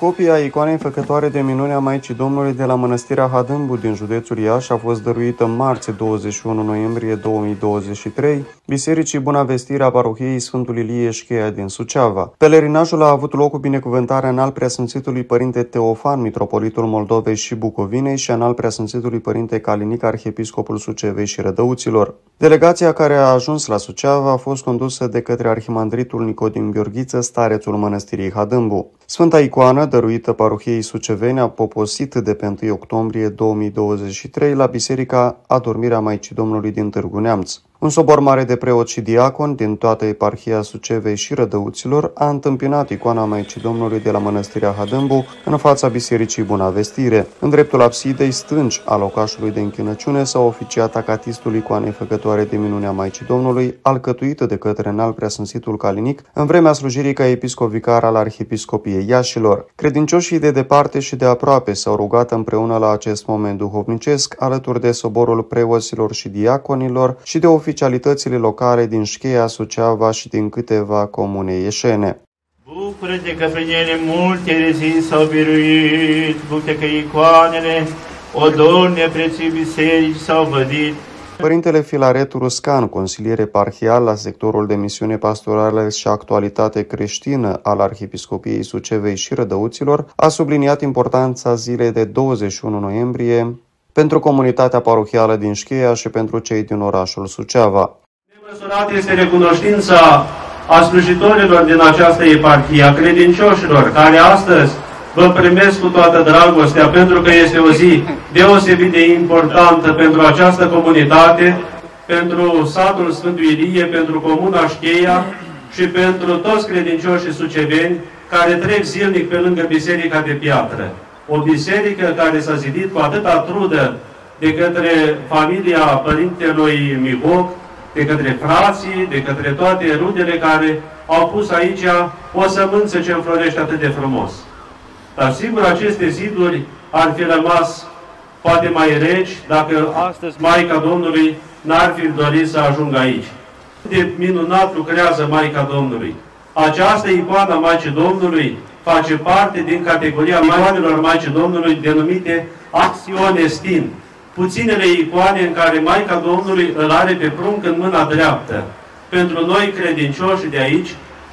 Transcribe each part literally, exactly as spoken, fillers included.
copie a icoanei făcătoare de minuni a Maicii Domnului de la Mănăstirea Hadâmbu din județul Iași a fost dăruită marți douăzeci și unu noiembrie două mii douăzeci și trei Bisericii Buna Vestire a Parohiei Sfântul Ilie Șcheia din Suceava. Pelerinajul a avut loc cu binecuvântarea înalt preasfințitului Părinte Teofan, mitropolitul Moldovei și Bucovinei, și înalt preasfințitului Părinte Calinic, arhiepiscopul Sucevei și Rădăuților. Delegația care a ajuns la Suceava a fost condusă de către arhimandritul Nicodim Gheorghiță, starețul Mănăstirii Hadâmbu. Sfânta icoană, dăruită Parohiei Suceveni, a poposit de pe întâi octombrie două mii douăzeci și trei la Biserica Adormirea Maicii Domnului din Târgu Neamț. Un sobor mare de preoți și diaconi din toată eparhia Sucevei și Rădăuților a întâmpinat icoana Maicii Domnului de la Mănăstirea Hadâmbu în fața Bisericii Buna Vestire. În dreptul absidei stângi a locașului de închinăciune s-a oficiat acatistul icoanei făcătoare de minune a Maicii Domnului, alcătuită de către înalt preasfințitul Calinic în vremea slujirii ca episcop vicar al Arhiepiscopiei Iașilor. Credincioșii de departe și de aproape s-au rugat împreună la acest moment duhovnicesc, alături de soborul preoților și diaconilor și de oficialitățile locale din Șcheia, Suceava și din câteva comune ieșene. Bucură-te că prin ele multe erezii s-au biruit, bucură-te că icoanele odorne preții biserici s-au vădit. Părintele Filaret Ruscan, consilier eparhial la sectorul de misiune pastorală și actualitate creștină al Arhiepiscopiei Sucevei și Rădăuților, a subliniat importanța zilei de douăzeci și unu noiembrie pentru comunitatea parohială din Șcheia și pentru cei din orașul Suceava. Nemăsurată este recunoștința a slujitorilor din această eparhie, a credincioșilor, care astăzi vă primesc cu toată dragostea, pentru că este o zi deosebit de importantă pentru această comunitate, pentru satul Sfântul Ilie, pentru comuna Șcheia și pentru toți credincioșii suceveni care trec zilnic pe lângă Biserica de Piatră. O biserică care s-a zidit cu atâta trudă de către familia părintelui Mihoc, de către frații, de către toate rudele care au pus aici o sămânță ce înflorește atât de frumos. Dar sigur, aceste ziduri ar fi rămas poate mai reci dacă astăzi Maica Domnului n-ar fi dorit să ajungă aici. De minunat lucrează Maica Domnului. Această icoană Maicii Domnului face parte din categoria icoanelor Maicii Domnului denumite Acționestin. Puținele icoane în care Maica Domnului îl are pe prunc în mâna dreaptă. Pentru noi credincioși de aici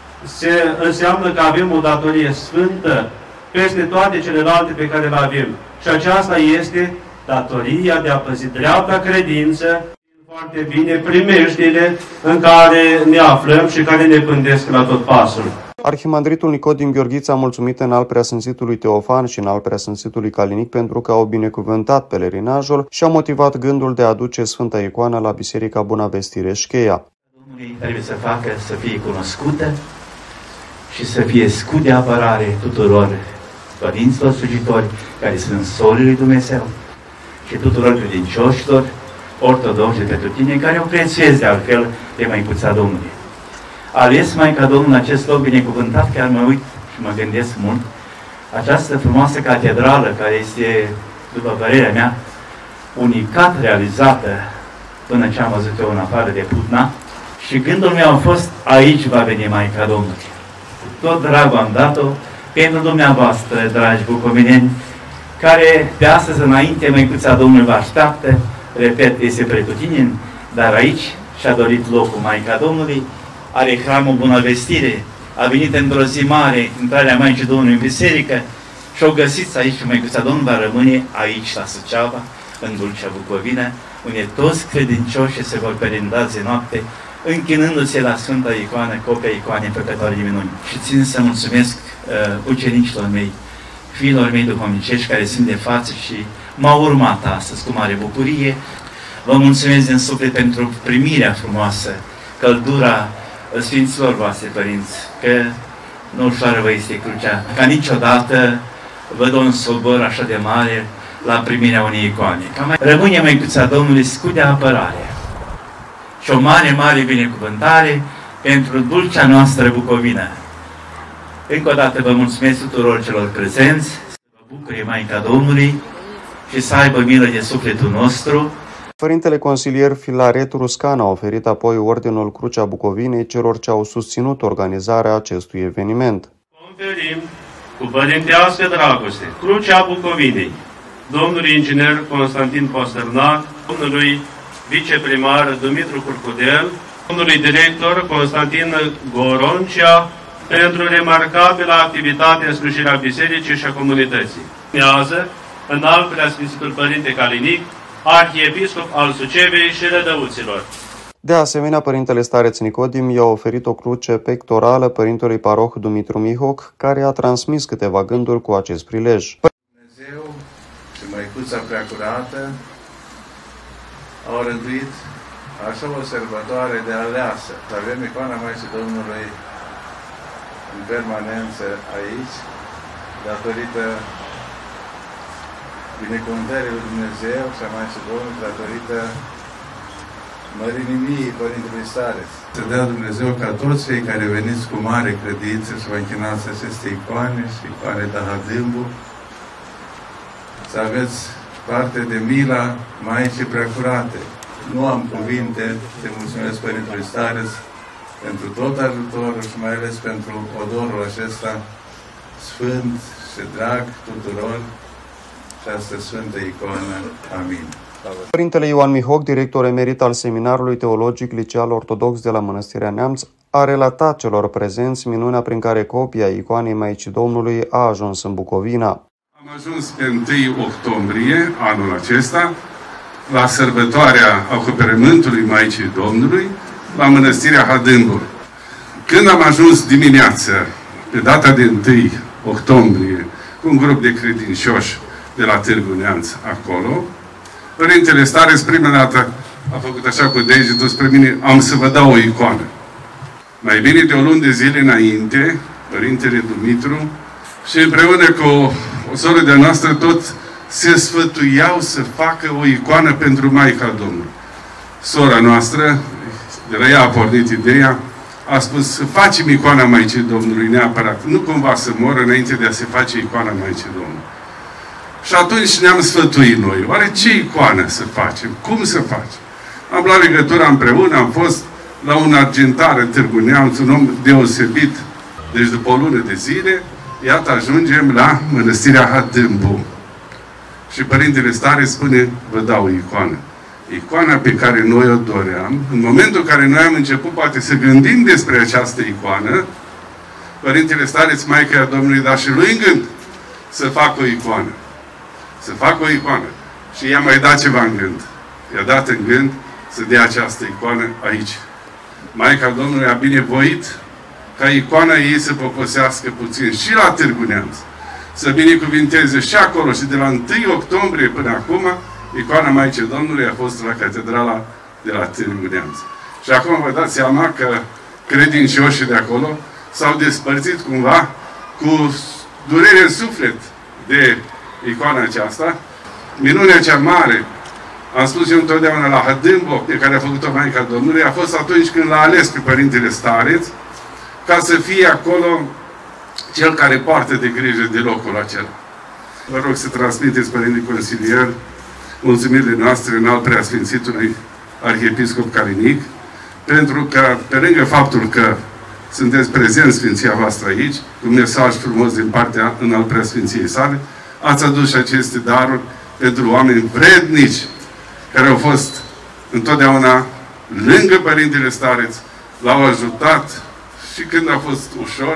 se înseamnă că avem o datorie sfântă peste toate celelalte pe care le avem. Și aceasta este datoria de a păzi dreapta credință, foarte bine primejdile în care ne aflăm și care ne pândesc la tot pasul. Arhimandritul Nicodim Gheorghiță a mulțumit înalt preasfințitului Teofan și înalt preasfințitului Calinic pentru că au binecuvântat pelerinajul și au motivat gândul de a aduce Sfânta Icoană la Biserica Buna Vestire Șcheia. Domnului trebuie să facă să fie cunoscută și să fie scut de apărare tuturor părinților slujitori care sunt solii lui Dumnezeu și tuturor credincioșilor ortodoxi de tine care o prețuiesc de altfel pe Măicuța Domnului. Ales Maica Domnului acest loc binecuvântat, chiar mă uit și mă gândesc mult, această frumoasă catedrală care este, după părerea mea, unicat realizată până ce am văzut eu în afară de Putna, și gândul meu a fost, aici va veni Maica Domnului. Tot dragul am dat-o pentru dumneavoastră, dragi bucovineni, care de astăzi înainte Măicuța Domnului vă așteaptă, repet, este pretutindeni, dar aici și-a dorit locul Maica Domnului, are hramul Bună Vestire, a venit într-o zi mare, intrarea Maicii Domnului în biserică și o găsiți aici și Măicuța Domnului va rămâne aici la Suceava, în Dulcea Bucovină, unde toți credincioșii se vor perinda zi noapte, închinându-se la Sfânta Icoană, copia icoanei făcătoare de minuni. Și țin să mulțumesc uh, ucenicilor mei, fiilor mei duhovnicești care sunt de față și m-au urmat astăzi cu mare bucurie. Vă mulțumesc din suflet pentru primirea frumoasă, căldura Sfinților voastre, părinți, că nu ușoară vă este crucea, ca niciodată văd un sobor așa de mare la primirea unei icoane. Cam rămâne Măicuța Domnului scut de apărare și o mare, mare binecuvântare pentru dulcea noastră Bucovină. Încă o dată vă mulțumesc tuturor celor prezenți, să vă bucure Maica Domnului și să aibă milă de sufletul nostru. Părintele consilier Filaret Ruscan a oferit apoi Ordinul Crucea Bucovinei celor ce au susținut organizarea acestui eveniment. Conferim cu părintească dragoste, Crucea Bucovinei, domnului inginer Constantin Pastărnac, domnului viceprimar Dumitru Curcudel, domnului director Constantin Goroncea, pentru remarcabilă activitate în slujirea bisericii și a comunității. Urmează înalt preasfințitul Părinte Calinic, arhiepiscop al Sucevei și Rădăuților. De asemenea, Părintele Stareț Nicodim i-a oferit o cruce pectorală Părintelui Paroh Dumitru Mihoc, care a transmis câteva gânduri cu acest prilej. Dumnezeu și Măicuța Preacurată au rânduit așa o sărbătoare de aleasă. Avem icoana Maicii Domnului în permanență aici, datorită binecuvântării lui Dumnezeu și a Maicii Domnului, datorită mărinimii Părintelui Stareț. Să dea Dumnezeu ca toți cei care veniți cu mare credință și vă închinați aceste icoane și icoane de Hadâmbu, să aveți parte de mila Maicii Preacurate. Nu am cuvinte, te mulțumesc Părintelui Stareț pentru tot ajutorul și mai ales pentru odorul acesta sfânt și drag tuturor și asta Sfântă Icoană. Amin. Părintele Ioan Mihoc, director emerit al Seminarului Teologic Liceal Ortodox de la Mănăstirea Neamț, a relatat celor prezenți minunea prin care copia icoanei Maicii Domnului a ajuns în Bucovina. Am ajuns pe întâi octombrie anul acesta la sărbătoarea acoperământului Maicii Domnului la Mănăstirea Hadâmbu. Când am ajuns dimineață, pe data de întâi octombrie, cu un grup de credincioși de la Târgu Neamț acolo, Părintele Stareț prima dată a făcut așa cu degetul spre mine: am să vă dau o icoană. Mai bine de o lună de zile înainte, Părintele Dumitru și împreună cu o soră de-a noastră tot se sfătuiau să facă o icoană pentru Maica Domnului. Sora noastră, de la ea a pornit ideea, a spus să facem icoana Maicii Domnului neapărat. Nu cumva să moră înainte de a se face icoana Maicii Domnului. Și atunci ne-am sfătuit noi. Oare ce icoană să facem? Cum să facem? Am luat legătura împreună, am fost la un argentar în Târgu Neamț, un om deosebit. Deci după o lună de zile, iată, ajungem la Mănăstirea Hadâmbu. Și Părintele Stareț spune: vă dau o icoană. Icoana pe care noi o doream, în momentul în care noi am început poate să gândim despre această icoană, Părintele Stareț, Maica Domnului, da și lui în gând să facă o icoană. Să facă o icoană. Și i-a mai dat ceva în gând. I-a dat în gând să dea această icoană aici. Maica Domnului a binevoit ca icoana ei să poposească puțin și la Târgu Neamț. Să binecuvinteze și acolo. Și de la întâi octombrie până acum, icoana Maicii Domnului a fost la catedrala de la Târgu Neamț. Și acum vă dați seama că credincioșii de acolo s-au despărțit cumva cu durere în suflet de icoana aceasta. Minunea cea mare, am spus eu întotdeauna la Hadâmbu, pe care a făcut-o Maica Domnului, a fost atunci când l-a ales pe Părintele Stareț ca să fie acolo cel care poartă de grijă de locul acela. Vă rog să transmiteți, Părinte Consilier, mulțumirile noastre în al Preasfințitului Arhiepiscop Calinic, pentru că, pe lângă faptul că sunteți prezenți Sfinția voastră aici, cu un mesaj frumos din partea în al Preasfinției sale, ați adus și aceste daruri pentru oameni vrednici, care au fost întotdeauna lângă Părintele Stareț, l-au ajutat și când a fost ușor,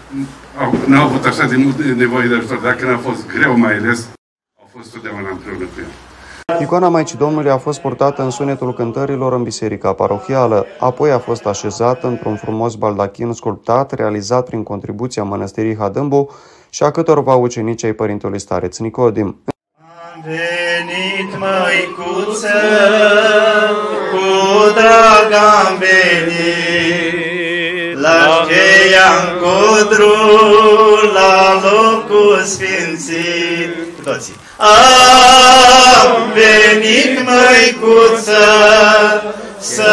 n-au avut așa de mult nevoie de ajutor, dar când a fost greu mai ales, au fost totdeauna împreună cu el. Icoana Maicii Domnului a fost purtată în sunetul cântărilor în biserica parohială, apoi a fost așezată într-un frumos baldachin sculptat, realizat prin contribuția Mănăstirii Hadâmbu și a câtorva ucenici ai Părintelui Stareț Nicodim. Am venit, măicuță, cu drag am venit, la cheia-n codru, la locul sfințit. Toții. Am venit, măicuță, să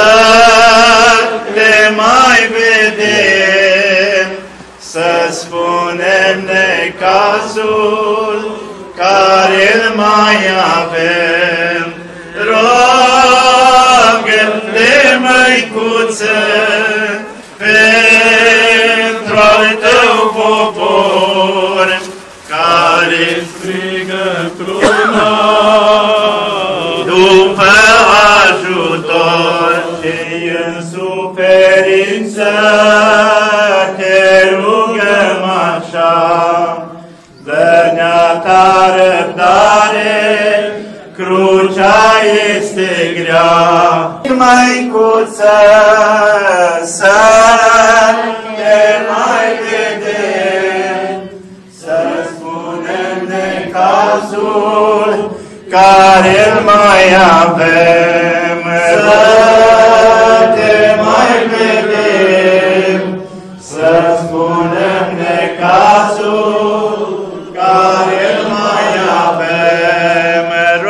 te mai vedem, să spunem necazul care-l mai avem. Rogă-te, măicuță, pentru al tău popor, crucea este grea. Măicuță, să te mai vedem, să spunem necazul care-l mai avem. Să te mai vedem, să spunem necazul care-l mai avem.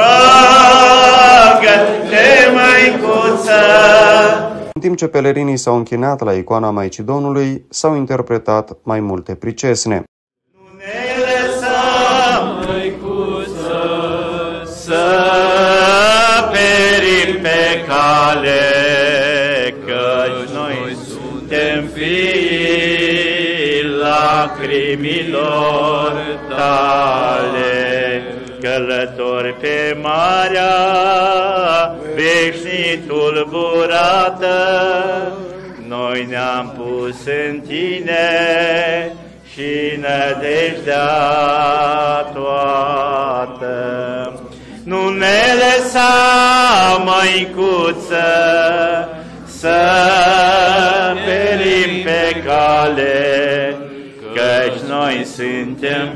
Roagă-te, Măicuță! În timp ce pelerinii s-au închinat la icoana Maicii Domnului, s-au interpretat mai multe pricesne. Nu ne lăsa, Măicuță, să perim pe cale, căci noi suntem fiii lacrimilor tale, călători pe marea veșnic tulburată. Noi ne-am pus în tine și nădejdea toată. Nu ne lăsa, Măicuță, să perim pe cale, căci noi suntem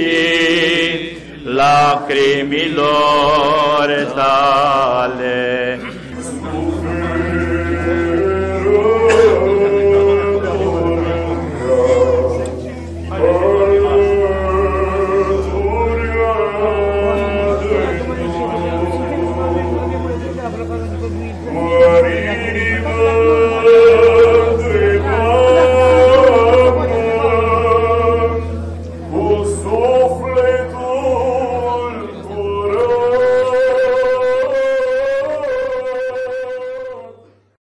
fii lacrimilor tale.